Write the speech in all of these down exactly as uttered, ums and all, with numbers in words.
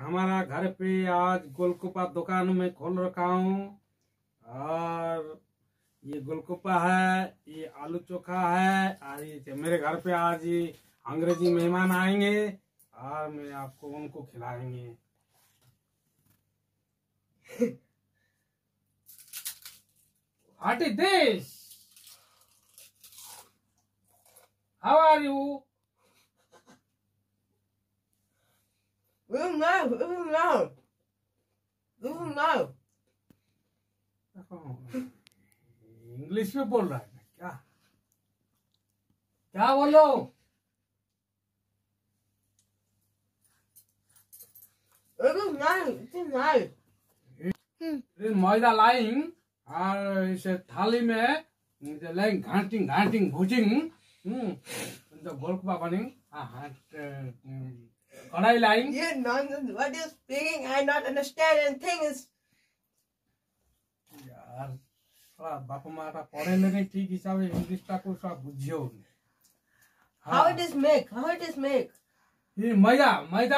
हमारा घर पे आज गोलगप्पा दुकान में खोल रखा हूँ और ये गोलगप्पा है, ये आलू चोखा है और ये मेरे घर पे आज ये अंग्रेजी मेहमान आएंगे और मैं आपको उनको खिलाएंगे। What is this? How are you? We don't know. We don't know. We don't know. English में बोल रहा है क्या? क्या बोलो? We don't know. We don't know. This maida lying और इस थाली में लाइंग घाटिंग घाटिंग भुजिंग हम्म तो गोलगप्पा बनेंगे हाँ kadhai lying You nonsense. What you're speaking, I not understand anything. Is यार थोड़ा बाप मारा पढ़े नहीं ठीक हिसाब से इंग्लिश का कुछ थोड़ा बुझियो how it is make? How it is make? ये मैदा मैदा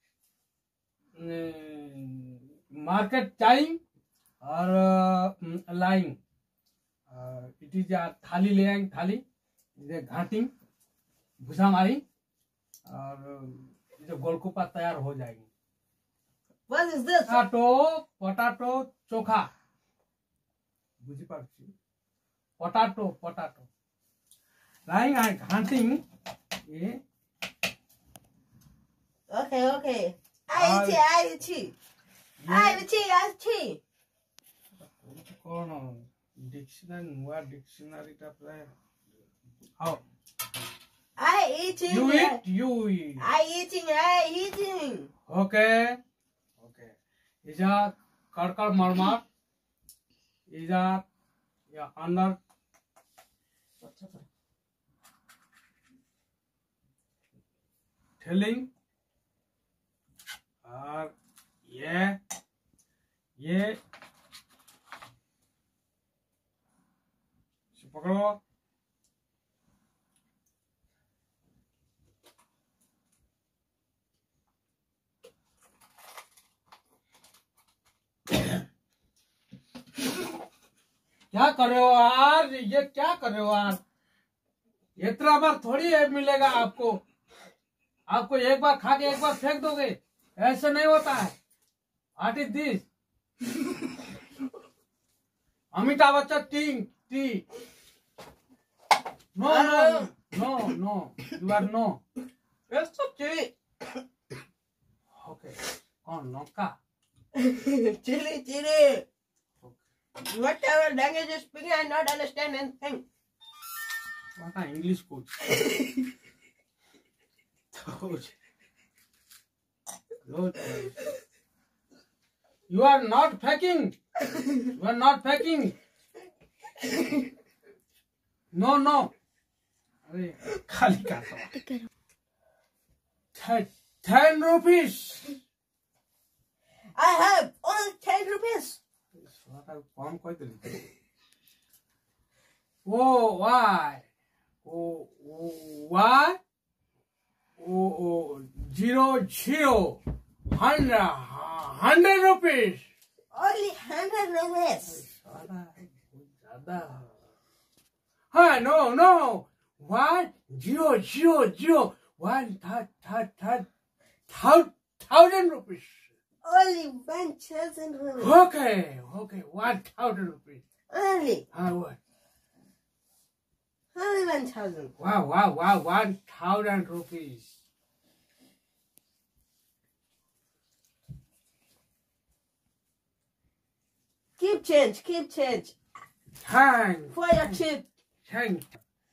मार्केट टाइम और लाइन इट इज थाली ले आएंगे थाली इधर घाटी भूसा मारी और इधर गोलगप्पा तैयार हो जाएंगे। What is this? Potato potato chokha बुझी पार्टी पोटाटो पोटाटो लाइन आए घाटी ये Okay, okay. I eat it. I eat it. I eat it. I eat it. कौन डिक्शनरी नुआ डिक्शनरी टा प्राय आओ I eating. you eat you eat I eating. I eating. okay okay इजा कड़कड़ मरमर इजा या अंदर ठेलिंग और ये ये पकड़ो क्या कर रहे हो यार ये क्या कर रहे हो यार इतना बार थोड़ी है मिलेगा आपको आपको एक बार खा के एक बार फेंक दोगे ऐसे नहीं होता है। What is this Amitabh Bachchan T T no no no no you are no That's so chili. Okay कौन नौका Chili, chili. Whatever language you're speaking, I not understand anything. what are English coach Good. You are not faking. You are not faking. No, no. अरे खाली काटो. Ten rupees. I have only ten rupees. कौन कोई दिल? Oh, why? Oh, why? Oh, oh, zero, zero, hundred, hundred rupees. Only hundred rupees. Huh, no, no. One, zero, zero, zero, one, th th th th thousand rupees. Only one thousand rupees. Okay, okay, one thousand rupees. Only. Ah, what? Only one thousand. Wow, wow, wow, one thousand rupees. Keep change, keep change. Thank. For your tip. Thank.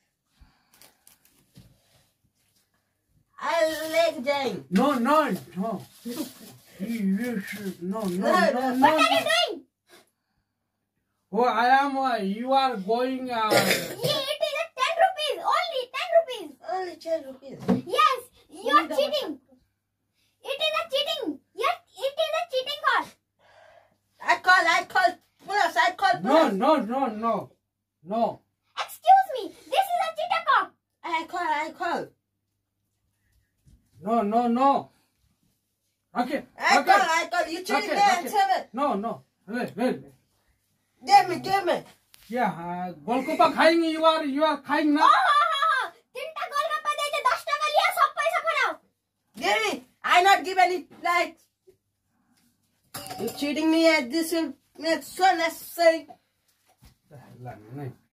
I like them. No, no, no. You, you should, no, no, No, no, no. no. What are you doing? Oh, I am, uh, you are going, uh... Yeah, it is a ten rupees. Only ten rupees. Only ten rupees. Yes, you are cheating. It is a cheating. Yes, it is a cheating call. I call, I call police, I call No, police. no, no, no, no. Excuse me. This is a cheater call. I call, I call. No, no, no. Okay. I okay. call, I call. You cheating Okay, me and okay. seven. No, no. Wait, wait. Give me, give me. Yeah, uh, golgappa खाएंगे. You are, you are खाएंगे ना? हाँ हाँ हाँ हाँ तीनटा गोलगप्पा देते दस टका लिया सब पैसा खराब. Give me. I not give any likes. You cheating me at this will make so necessary. नहीं.